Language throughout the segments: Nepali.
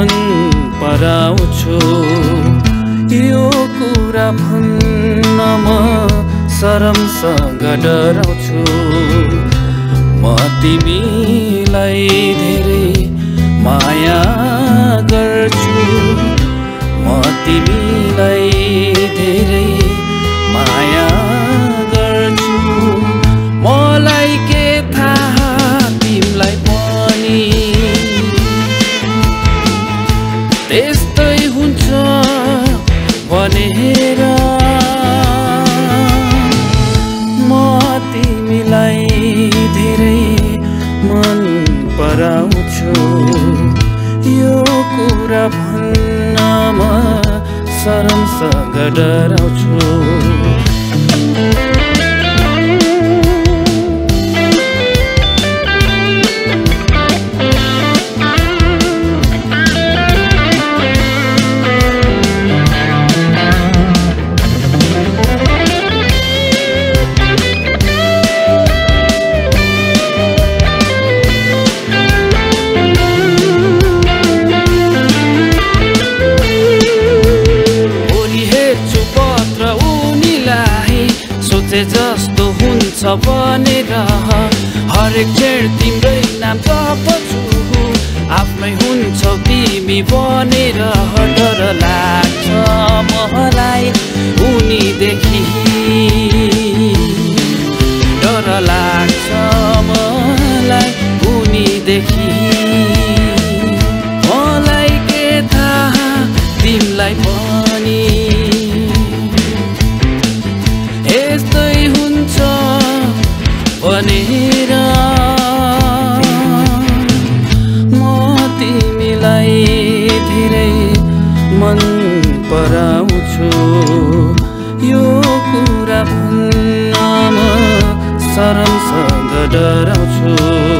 मन पराउँछु यो कुरा भन्न म शरमसँग डराउँछु म तिमीलाई धेरै माया गर्छु म तिमीलाई धेरै माया गर्छु मलाई के थाहा तिमीलाई पनि त्यस्तै हुन्छ भनेर म तिमीलाई धेरै मन पराउँछु यो कुरा भन्न म शरमसँग डराउँछु जस्तो हुन्छ भनेर हरेक क्षण तिम्रै नाम जप्छु आफ्नै हुन्छौ तिमी भनेर डर लाग्छ मलाई उनीदेखि डर लाग्छ मलाई उनीदेखि मलाई के थाहा तिमीलाई पनि यस्तै हुन्छ भनेर म तिमीलाई धेरै मन पराउँछु यो कुरा भन्न म शरमसँग डराउँछु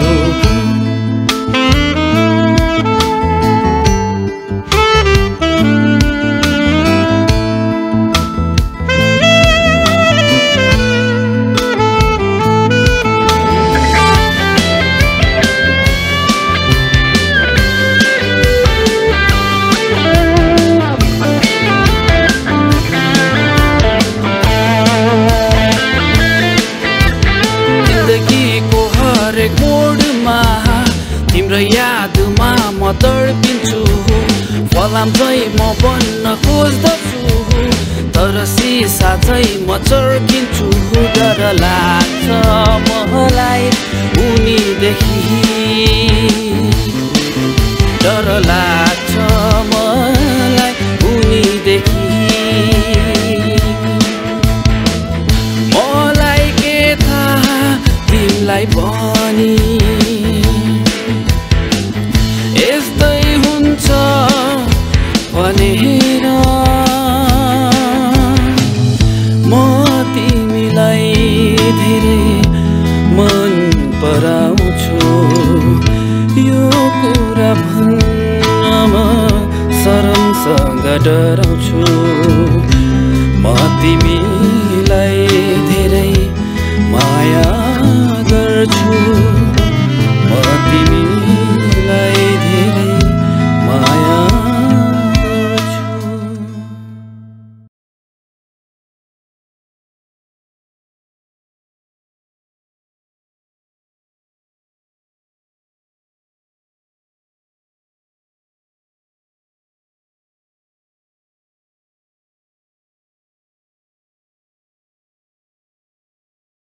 तिम्रो यादमा म तडपिन्छु फलाम चाहिँ म बन्न खोज्दछु तर सिसा चाहिँ म चर्किन्छु डर लाग्छ मलाई उनीदेखि डर लाग्छ मलाई उनीदेखि मलाई के थाहा तिमीलाई पनि यस्तै हुन्छ भनेर म तिमीलाई धेरै मन पराउँछु यो कुरा भन्न म शरमसँग डराउँछु म तिमीलाई धेरै माया गर्छु